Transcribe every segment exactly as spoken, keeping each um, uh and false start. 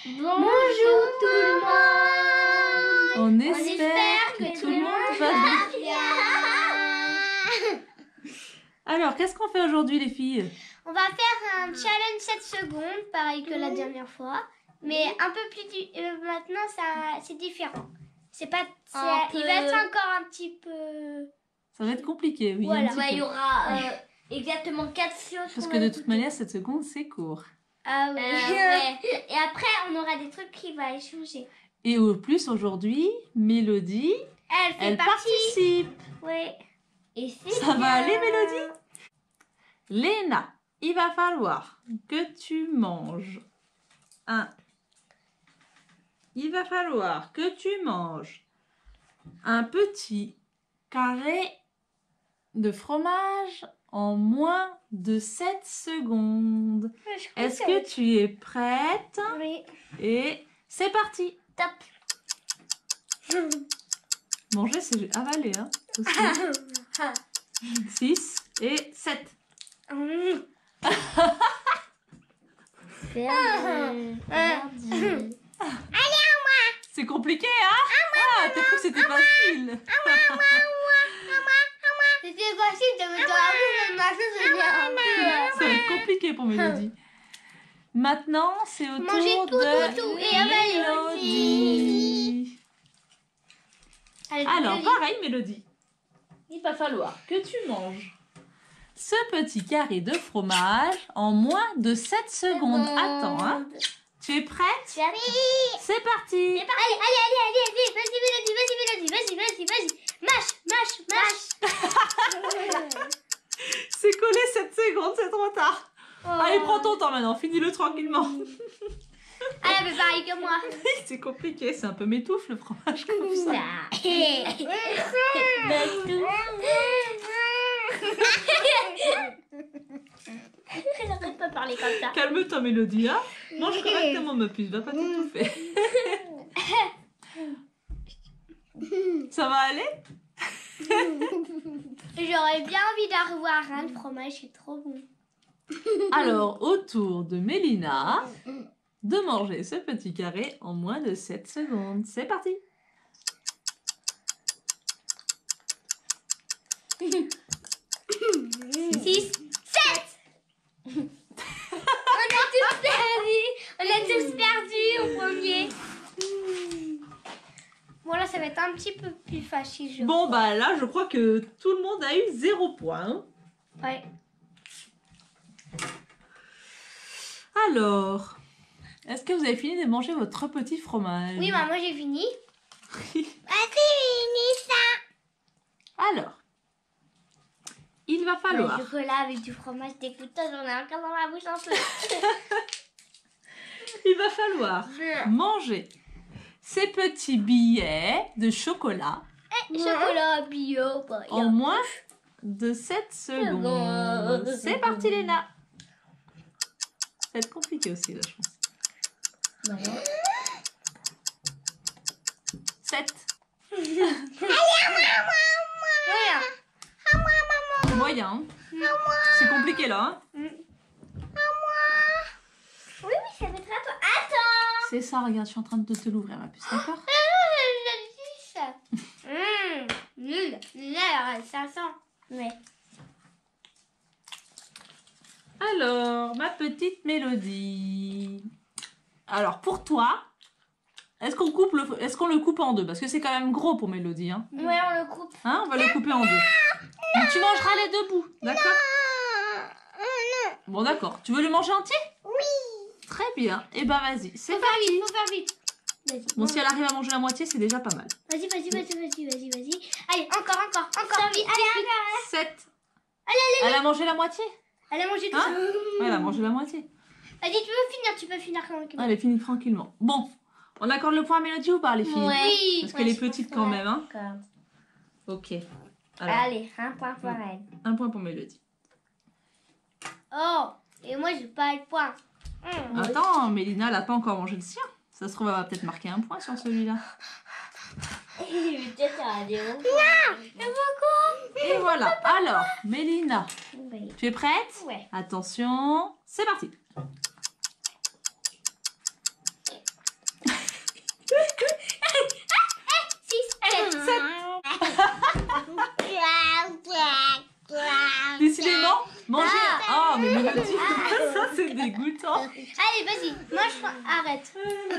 Bonjour tout le monde. On, On espère, espère que, que tout le monde va bien. Alors, qu'est-ce qu'on fait aujourd'hui les filles? On va faire un challenge sept secondes, pareil que la dernière fois. Mais un peu plus... di- euh, maintenant, ça, c'est différent. C'est pas... c'est- Un peu- Il va être encore un petit peu... Ça va être compliqué, oui. Voilà. un petit Ouais, peu. il y aura euh, exactement quatre choses. Parce qu'on que va de toute écouter. manière, cette seconde, c'est court. Ah oui. Euh, ouais. Et après, on aura des trucs qui vont échanger. Et au plus, aujourd'hui, Mélodie, Elle fait elle partie. participe. Oui. Et c'est Ça va bien. aller, Mélodie? Léna, il va falloir que tu manges un... Il va falloir que tu manges un petit carré de fromage en moins de sept secondes. Je crois Est-ce ça que va- tu es prête? Oui. Et c'est parti. Top. Manger, c'est avaler, hein, aussi. six et sept. Hum. Perdu. Perdu. C'est compliqué, hein? Ah, t'as cru que c'était facile. C'était facile de mettre dans la bouche, mais maintenant, ça devient un peu, euh, Ça va être compliqué pour Mélodie. Maintenant, c'est au Manger tour tout, de tout, tout, et avaler Mélodie. Allez, Alors, Mélodie. pareil, Mélodie. Il va falloir que tu manges ce petit carré de fromage en moins de sept secondes. Attends, hein. Tu es prête? J'arrive. C'est parti. Allez, allez, allez, allez, allez, vas-y, Mélodie, vas-y, Mélodie, vas-y, vas-y, vas-y. Mâche, mâche, mâche. C'est collé sept secondes, c'est trop tard. Oh. Allez, prends ton temps maintenant, finis-le tranquillement. Elle a fait pareil que moi. C'est compliqué, c'est un peu m'étouffe le fromage comme ça. Elle arrête pas de parler comme ça. Calme-toi, Mélodie, hein. Mange correctement, ma puce, va pas t'étouffer. Ça va aller? J'aurais bien envie d'en revoir un. Le fromage est trop bon. Alors, au tour de Mélina, de manger ce petit carré en moins de sept secondes. C'est parti. six, sept. On a tous perdu. On a tous perdu au premier. Bon, là, ça va être un petit peu plus facile. Je... Bon, bah là, je crois que tout le monde a eu zéro point. hein. Ouais. Alors, est-ce que vous avez fini de manger votre petit fromage? Oui, bah, moi, j'ai fini. Alors, il va falloir... Le chocolat avec du fromage d'écoutage, on a encore dans la bouche en feu. Il va falloir manger ces petits billets de chocolat Chocolat bio. Bah, y a- en moins de sept secondes. C'est parti, Léna. Ça va être compliqué aussi, là, je pense. sept. Voilà. Moyen. hein. C'est compliqué, là. hein. Oui, oui, ça va être à toi. Attends. C'est ça, regarde, je suis en train de te l'ouvrir, ma puce, d'accord? Ah, Hum, nul. Nul, alors, ça sent. Ouais. Alors, ma petite Mélodie. Alors, pour toi, est-ce qu'on coupe le, est-ce qu'on le coupe en deux? Parce que c'est quand même gros pour Mélodie. Hein, Ouais, on le coupe. hein on va le couper en deux. Donc, tu mangeras les deux bouts, d'accord? Bon, d'accord. Tu veux le manger entier? Oui. Très bien. Et ben, vas-y. C'est Faut faire parti. vite, faut faire vite. Vas-y. Bon, si elle arrive à manger la moitié, c'est déjà pas mal. Vas-y, vas-y, vas-y, vas-y, vas-y, vas-y. Allez, encore, encore, encore. Vite, allez, allez. sept. Allez, allez. Elle a mangé la moitié? Elle a mangé tout Hein ça. Ouais, elle a mangé la moitié. Vas-y, tu peux finir, tu peux finir quand même. Allez, finis tranquillement. Bon, on accorde le point à Mélodie ou pas, les filles? Oui. Parce qu'elle est petite quand même, hein? D'accord. Ok. Alors, Allez, un point pour elle. un point pour Mélodie. Oh, et moi, j'ai pas le point. Hum. Attends, Mélina, elle n'a pas encore mangé le sien. Ça se trouve, elle va peut-être marquer un point sur celui-là. Peut-être à zéro. Et voilà. Alors, Mélina, Oui. tu es prête? Ouais. Attention, c'est parti. Mélodie. Ça, c'est dégoûtant. Allez, vas-y, mange, arrête.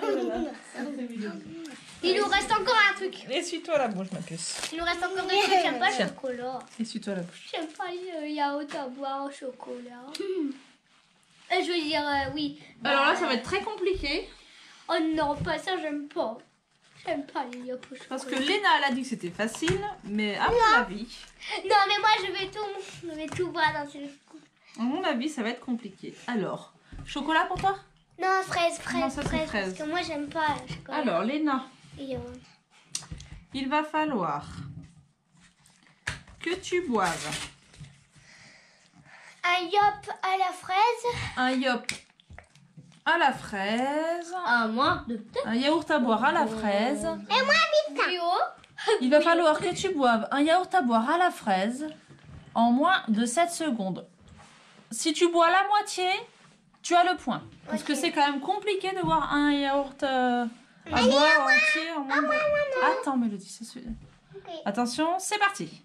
Il nous reste encore un truc. Essuie-toi la bouche, ma puce. Il nous reste encore des trucs. J'aime pas le Tiens. chocolat. Essuie-toi la bouche. J'aime pas le yaourt à boire au chocolat. Euh, je veux dire, euh, oui. Alors là, ça va être très compliqué. Oh non, pas ça, j'aime pas. J'aime pas les yaourts au chocolat. Parce que Léna, elle a dit que c'était facile, mais à mon avis, Non, mais moi, je vais tout, je vais tout boire dans ce... à mon avis, ça va être compliqué. Alors, chocolat pour toi? Non, fraise, fraise, Non, ça, c'est fraise, fraise. Parce que moi, j'aime pas le chocolat. Alors, Léna, Et, euh, il va falloir que tu boives un yop à la fraise. un yop à la fraise, À moins de un yaourt à boire à la fraise. Bio. Il va falloir que tu boives un yaourt à boire à la fraise en moins de sept secondes. Si tu bois la moitié, tu as le point. Parce que Ok. c'est quand même compliqué de boire un yaourt euh, à boire entier en moins de... Attends, Mélodie, c'est celui- Ok. Attention, c'est parti.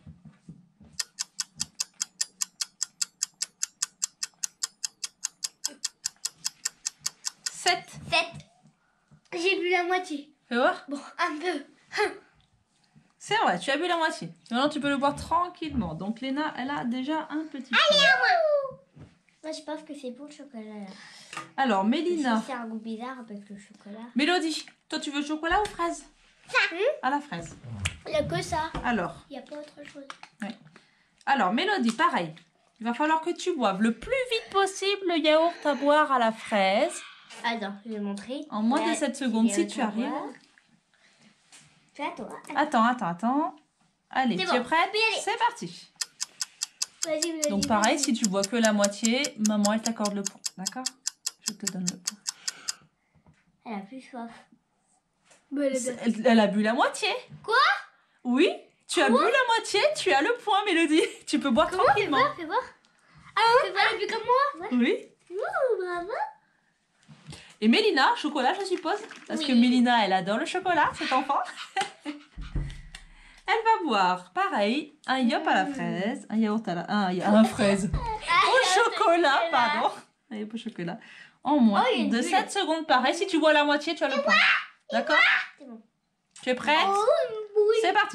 sept. sept. J'ai bu la moitié. Fais voir. Bon, un peu. C'est vrai, tu as bu la moitié. Maintenant, tu peux le boire tranquillement. Donc, Léna, elle a déjà un petit point. Moi, je pense que c'est pour le chocolat. Là. Alors, Mélina. C'est un goût bizarre avec le chocolat. Mélodie, toi, tu veux chocolat ou fraise? À la fraise. Il n'y a que ça. Alors, Il n'y a pas autre chose. alors, Mélodie, pareil. Il va falloir que tu boives le plus vite possible le yaourt à boire à la fraise. Attends, je vais montrer. En moins de Là, sept secondes, il y a si un tu arrives. savoir. C'est à toi. Attends, attends, attends. Allez, C'est tu bon, es prête? peux y aller. C'est parti. Vas-y, vas-y. Donc, pareil, vas-y. si tu bois que la moitié, maman, elle t'accorde le point. D'accord? Je te donne le point. Elle a plus soif. Bah, les C'est- deux. Elle, elle a bu la moitié. Quoi? Oui, tu as bu la moitié, tu as le point, Mélodie. Tu peux boire Fais voir, tranquillement. fais voir. Ah, fais voir le but comme moi. Oui. Ouh, bravo. Et Mélina, chocolat, je suppose? Parce que Oui. Mélina, elle adore le chocolat, cet enfant. Elle va boire, pareil, un yop à la fraise, un yaourt à la... Un, ya- un fraise. Au chocolat, pardon. Un yop au chocolat. En moins Oh, il y a une de bulle. sept secondes, pareil. Si tu bois la moitié, tu as le point. D'accord? C'est bon. Tu es prête? Oh, oui. C'est parti.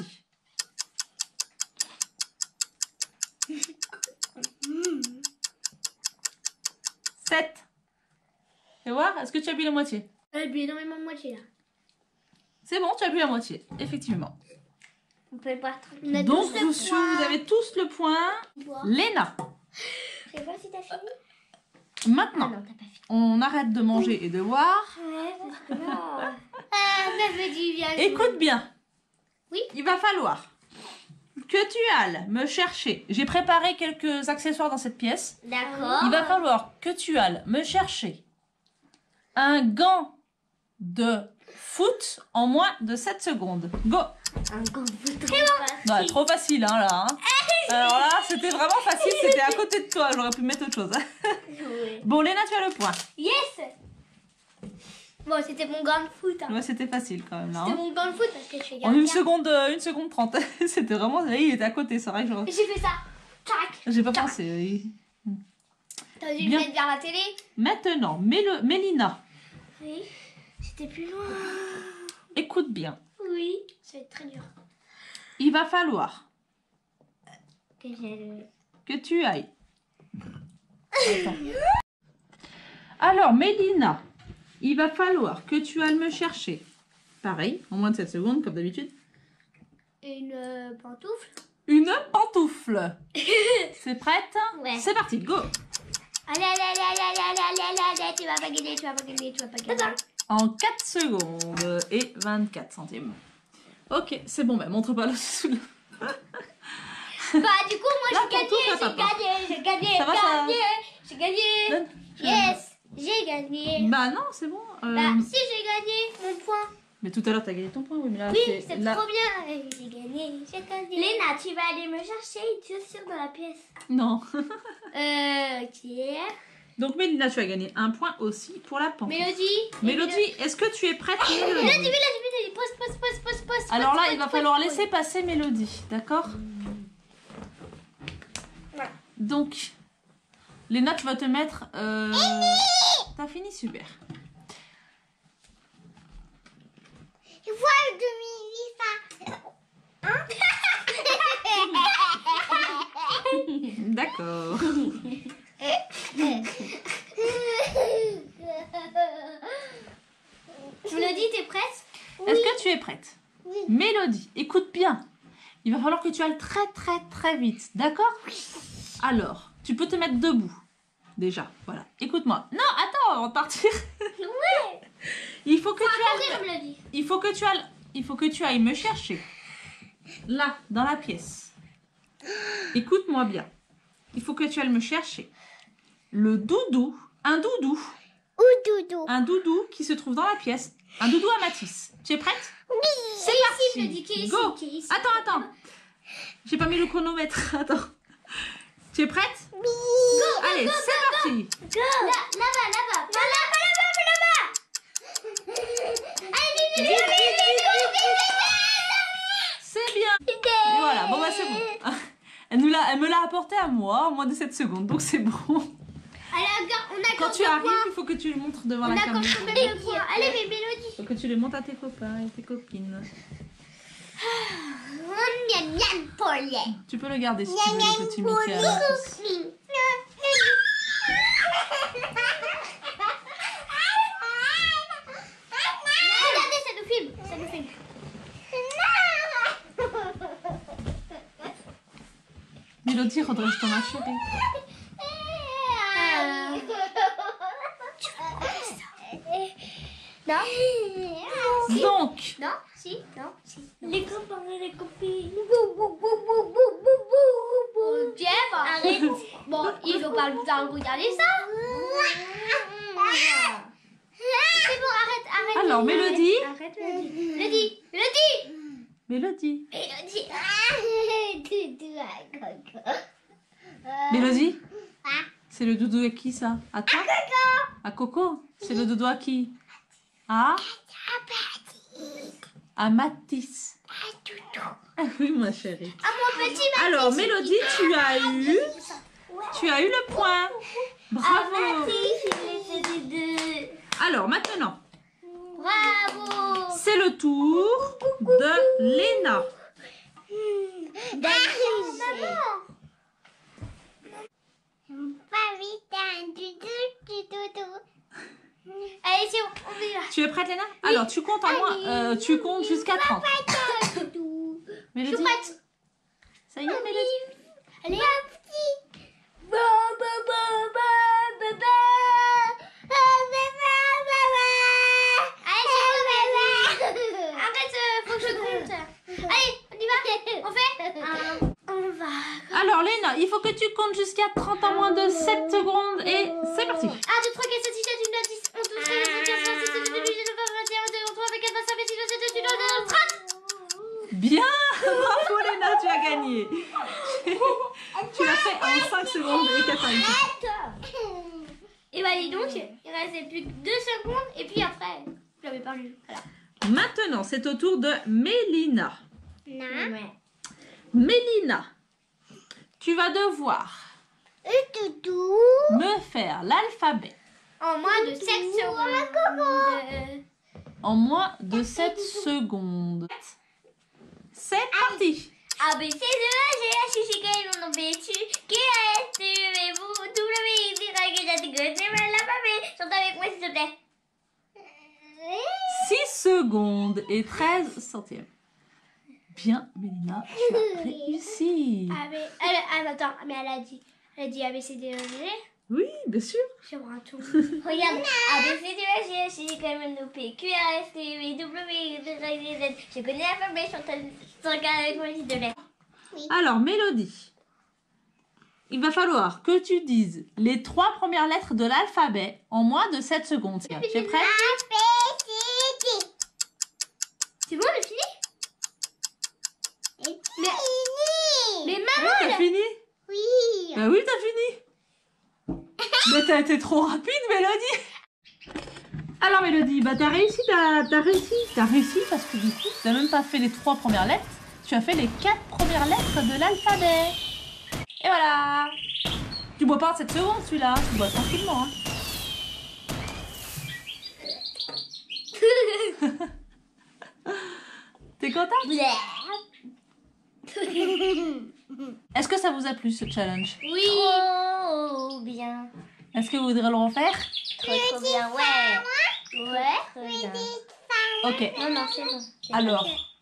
sept. Fais voir, est-ce que tu as bu la moitié? Elle a bu énormément de moitié là. C'est bon, tu as bu la moitié, effectivement. On peut le boire tranquille. On a Donc, tous vous, le point. vous avez tous le point. Boire. Léna, Je sais pas si t'as fini. Ah maintenant, non, t'as pas fini. on arrête de manger et de boire. Ouais, parce que là... Ah, ça fait du bien. Écoute bien. Oui. Il va falloir que tu ailles me chercher. J'ai préparé quelques accessoires dans cette pièce. D'accord. Il va falloir que tu ailles me chercher un gant de foot en moins de sept secondes. Go! Un gant de trop Non, trop facile, hein, là. hein. Alors là, c'était vraiment facile, c'était à côté de toi. J'aurais pu mettre autre chose. Ouais. Bon, Léna, tu as le point. Yes. Bon, c'était mon gant de foot. Hein. Ouais, c'était facile quand même, là. C'était hein. mon gant de foot parce que je suis En une gardien. seconde, euh, une seconde trente. C'était vraiment... Il était à côté, c'est vrai que j'aurais... Et j'ai fait ça. Tac. J'ai pas pensé. oui. T'as dû Bien. le mettre vers la télé. Maintenant, Mélo- Mélina, Oui. C'était plus loin. écoute bien. Oui. Ça va être très dur. Il va falloir Que j'ai le... que tu ailles. Attends. Alors, Mélina, il va falloir que tu ailles me chercher. Pareil, en moins de sept secondes, comme d'habitude. Une euh, pantoufle. Une pantoufle. C'est prête? Ouais. C'est parti, go! Allez, allez, allez, allez, allez, allez, allez, allez, allez, tu vas pas gagner, tu vas pas gagner, tu vas pas gagner. En quatre secondes et vingt-quatre centimes. Ok, c'est bon, mais montre pas le sous. Bah, du coup, moi, La j'ai gagné, pantoufle à j'ai papa. gagné, j'ai gagné, Ça va, ça gagné, j'ai gagné. Donne. Yes, j'ai gagné. Bah non, c'est bon. euh, Bah, si j'ai gagné mon point. Mais tout à l'heure, t'as gagné ton point, oui, mais là, Oui, c'est... c'est là- trop bien. J'ai gagné, j'ai gagné. Léna, tu vas aller me chercher une chaussure dans la pièce. Non. Euh, qui est Donc, Mélina, tu as gagné un point aussi pour la pantoufle. Mélodie. Mélodie, est-ce que tu es prête, Mélodie, Mélodie? Mélodie, Mélodie, pose, pose, pose, pose, pose. Alors là, pose, il va pose, falloir pose, laisser passer Mélodie, d'accord? Voilà. Donc, Léna, tu vas te mettre... Euh... T'as fini, super. Voile de Mélissa. D'accord. Mélodie, t'es prête? Est-ce que tu es prête? Oui. Mélodie, écoute bien. Il va falloir que tu ailles très très très vite, d'accord? Alors, tu peux te mettre debout. Déjà, voilà. Écoute-moi. Non, attends, avant de partir. Ouais. Il faut que tu Courir, ailles... Mélodie. Il faut que tu ailles... Il faut que tu ailles me chercher. Là, dans la pièce. Écoute-moi bien. Il faut que tu ailles me chercher le doudou. Un doudou. Ou doudou. Un doudou qui se trouve dans la pièce. Un doudou à Matisse. Tu es prête? Oui. C'est parti. Mélodie, qui est ici, Go. qui est ici. Attends, attends. J'ai pas mis le chronomètre. Attends. Tu es prête? Oui. Allez, c'est parti. Là, là-bas, là-bas. Pas là-bas, là-bas, là-bas. Allez, vite, vite, vite, vite, vite, C'est bien. Et voilà, bon bah c'est bon. Elle, nous l'a, elle me l'a apporté à moi en moins de sept secondes, donc c'est bon. Allez, encore, on a Quand tu arrives, il faut que tu le montres devant On la a caméra. quand même le point. Allez, mais Mélodie. Il faut que tu le montres à tes copains et tes copines. Miam miam poulet. Tu peux le garder si tu Miam veux, miam le petit Mickey à Matisse. Regardez, ça nous filme. Ça nous filme. Mélodie, redresse ton ma chérie. Non. Donc, Non. Si. Non. Si. Les copains et les copines. Jeff, arrête. Bon, il faut pas le temps de regarder ça. C'est bon, arrête, arrête. alors Mélodie. Arrête, Mélodie. Mélodie. Mélodie. Mélodie. Mélodie. Doudou à coco. Mélodie, Ah. c'est le doudou à qui ça? À toi? À Coco. C'est le doudou à qui? À À Matisse. Ah oui, ma chérie. Ah, mon petit Matisse. Alors, Mélodie, tu as eu, tu as eu le point. Bravo. Alors, maintenant, Bravo. c'est le tour de Léna. Maman. Pas vite, un doudou, du doudou. Allez, c'est bon, on y va. Tu es prête, Léna? Alors, tu comptes en moins, euh, tu comptes jusqu'à trente. Doudou. Je Mélodie, suis prête. ça y est, Mélodie? Allez. Arrête, euh, faut que je compte. Allez, on y va. On fait On va. Alors, Léna, il faut que tu comptes jusqu'à trente en moins de sept secondes et c'est parti. un, deux, trois, quatre, cinq, six, sept, huit, neuf, dix, onze, douze, treize, quatorze, quinze, seize, dix-huit, dix-neuf, vingt, vingt et un, vingt-deux, vingt-trois, vingt-quatre, vingt-cinq, vingt-six, vingt-sept, vingt-huit, vingt-neuf, trente. Bien, bravo Léna, tu as gagné. Tu l'as fait en cinq secondes et quatre minutes. Et bah dis donc, il restait plus que deux secondes et puis après, je l'avais perdu. Voilà. Maintenant, c'est au tour de Mélina. Non. Ouais. Mélina, tu vas devoir Doudou. me faire l'alphabet En moins de sept secondes. Euh, en moins de sept secondes. C'est parti. A, B, C, D, E, F, G, H, I, J, K, L, M, N, O, P, Q, Q, R, S, T, U, V, W, X, Y, Z, G, H, l'alphabet. Chante avec moi s'il te plaît. six secondes et treize centièmes. Bien, Mélina, tu as réussi. A, B, elle, elle, attends, mais elle a dit, elle a dit A, B, C, D, E, F, G. Oui, bien sûr. J'aimerais un tour. Regarde, A, B, C, D, E, F, G, H, I, J, K, L, M, N, O, P, Q, R, S, T, U, V, W, X, Y, Z. Je connais l'alphabet, chante avec moi s'il te plaît. Alors, Mélodie, il va falloir que tu dises les trois premières lettres de l'alphabet en moins de sept secondes. Tu es prête? C'est bon, j'ai fini? Mais, mais Oui, maman, t'as elle- fini? Oui. Bah oui, t'as fini. Mais t'as été trop rapide, Mélodie. Alors, Mélodie, bah t'as réussi, t'as t'as réussi. T'as réussi parce que du coup, t'as même pas fait les trois premières lettres. Tu as fait les quatre premières lettres de l'alphabet. Et voilà. Tu bois pas en sept secondes celui-là, tu bois tranquillement. Hein. T'es contente? Est-ce que ça vous a plu ce challenge? Oui. Trop bien. Est-ce que vous voudrez le refaire? Trop trop bien, ouais. Ouais. Trop bien. Ok. Non, non, c'est bon. Alors,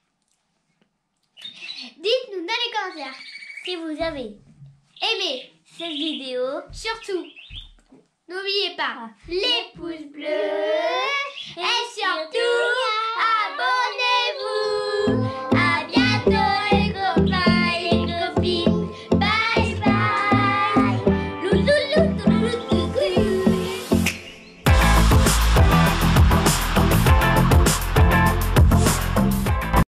Dites-nous dans les commentaires. Si vous avez Aimez. cette vidéo, Surtout, n'oubliez pas Ah. les pouces bleus et